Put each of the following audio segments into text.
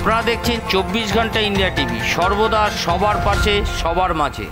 আপনারা দেখছেন 24 ঘন্টা ইন্ডিয়া টিভি, সর্বদা সবার পাশে সবার মাঝে।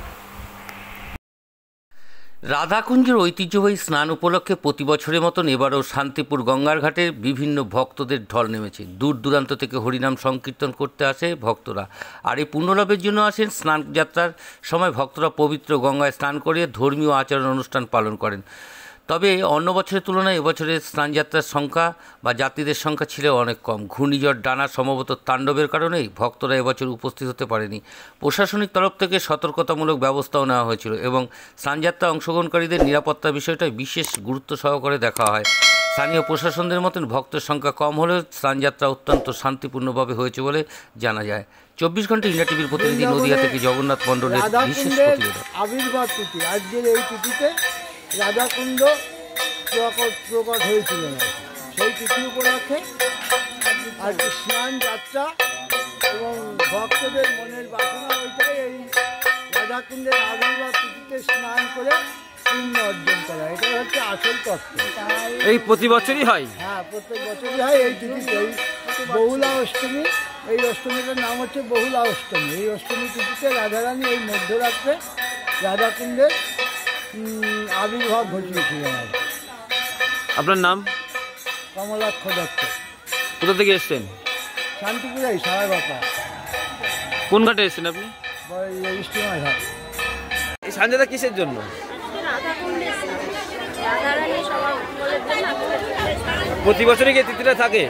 রাধাকুঞ্জের ঐতিহ্যবাহী স্নান উপলক্ষে প্রতি বছরের মতন এবারও শান্তিপুর গঙ্গার ঘাটে বিভিন্ন ভক্তদের ঢল নেমেছে। দূর দূরান্ত থেকে হরিনাম সংকীর্তন করতে আসে ভক্তরা, আর এই পুণ্যলাভের জন্য আসেন। স্নান যাত্রার সময় ভক্তরা পবিত্র গঙ্গায় স্নান করে ধর্মীয় আচরণ অনুষ্ঠান পালন করেন। তবে অন্য বছরের তুলনায় এবছরের স্নানযাত্রার সংখ্যা বা যাত্রীদের সংখ্যা ছিল অনেক কম। ঘূর্ণিঝড় ডানা সম্ভবত তাণ্ডবের কারণেই ভক্তরা এবছর উপস্থিত হতে পারেনি। প্রশাসনিক তরফ থেকে সতর্কতামূলক ব্যবস্থাও নেওয়া হয়েছিল এবং স্নানযাত্রা অংশগ্রহণকারীদের নিরাপত্তার বিষয়টা বিশেষ গুরুত্ব সহকারে দেখা হয়। স্থানীয় প্রশাসনদের মতন ভক্তের সংখ্যা কম হলেও স্নানযাত্রা অত্যন্ত শান্তিপূর্ণভাবে হয়েছে বলে জানা যায়। 24 ঘন্টা ইন্ডিয়া টিভির প্রতিনিধি নদিয়া থেকে জগন্নাথ মণ্ডলের বিশেষ প্রতিবেদন। আবির্ভাব তিথি, আজকের এই তিথিতে রাধাকুণ্ড প্রকট হয়েছিলেন। সেই তিথি উপলক্ষে আজকে স্নান যাত্রা এবং ভক্তদের মনের বাসনা ওইটাই, এই রাধাকুণ্ডের আবির্ভাব তিথিতে স্নান করে পুণ্য অর্জন করা, এটাই হচ্ছে আসল তত্ত্ব। এই প্রতি বছরই হয়? হ্যাঁ, প্রত্যেক বছরই হয় এই তিথিতে। এই বহুলা অষ্টমী, এই অষ্টমীটার নাম হচ্ছে বহুলা অষ্টমী। এই অষ্টমী তিথিতে রাধারানী এই মধ্যরাত্রে রাধাকুণ্ডের আবির্ভাব ঘটিয়েছিলেন। আপনার নাম? কমলাক্ষ দত্ত। কোথা থেকে এসছেন? শান্তিপুরাই, সারাগতা। কোন ঘাটে এসছেন আপনি? স্টিমার ঘাট। এই স্নানযাত্রা কিসের জন্য? প্রতি বছরই কি তিথিটা থাকে?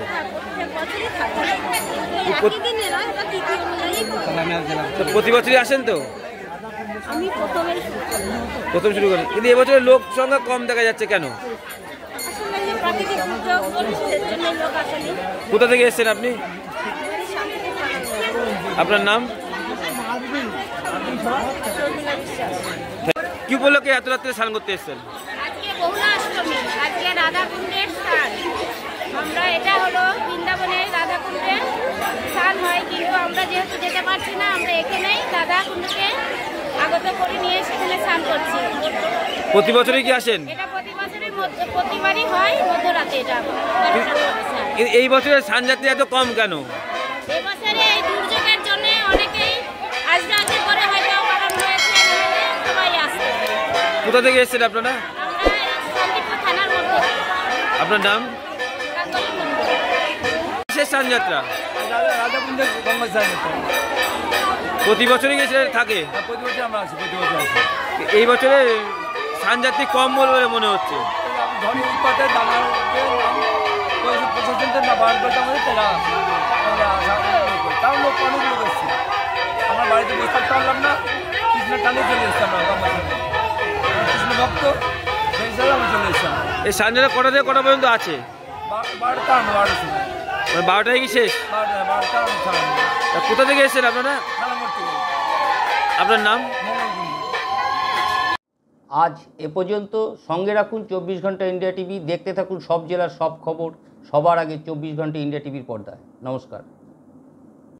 প্রতি বছরই আসেন তো? প্রথম শুরু করেন, কিন্তু এবছরের লোক সংখ্যা কম দেখা যাচ্ছে কেন? কোথা থেকে এসেছেন আপনি? আপনার নাম? কি উপলক্ষে এত রাত্রে স্নান করতে এসেছেন? আজকে বহুলা অষ্টমী, আজকে রাধাকুণ্ডের স্নান। আমরা এটা হলো বৃন্দাবনের রাধাকুণ্ডের স্নান হয়, কিন্তু আমরা যেহেতু যেতে পারছি না, আমরা এখানেই রাধাকুণ্ডকে আগত করে নিয়ে সেখানে স্নান করছি। প্রতি বছরই কি আসেন? এটা প্রতি বছরের মধ্যে প্রতিবারই হয় মধ্যরাতে। এটা এই বছরের স্নানযাত্রী এত কম কেন? এই বছরে এই দুর্যোগের জন্য অনেকেই আজকে আজকে করে হয়তো কারণ হয়েছে, সবাই আসছে। কোথা থেকে এসেছেন আপনারা? আমরা শান্তিপুর থানার মধ্যে। আপনার নাম? শেষ স্নানযাত্রা রাধাকুণ্ডের গঙ্গা স্নান প্রতি বছরই গেছে থাকে? প্রতি বছর আমরা আসি, প্রতি বছর আসি। এই বছরে স্নানযাত্রী কম বলে মনে হচ্ছে। ধনী উৎপাতের প্রশাসনদের না বারণ করতে আমাদের তাও লোক অনেক লোক এসছে। আমার বাড়িতে বসে থাকতে পারলাম না, কৃষ্ণের টানে চলে এসছি আমরা। কৃষ্ণ ভক্ত সেই হিসাবে আমি চলে এসেছিলাম। এই স্নানযাত্রা কটা থেকে কটা পর্যন্ত আছে? 12টা 12টায় কি শেষ? 12টা। কোথা থেকে এসেছেন আপনারা? আপনার নাম? আজ এ পর্যন্ত। সঙ্গে রাখুন 24 ঘন্টা ইন্ডিয়া টিভি। দেখতে থাকুন সব জেলার সব খবর সবার আগে 24 ঘন্টা ইন্ডিয়া টিভির পর্দায়। নমস্কার।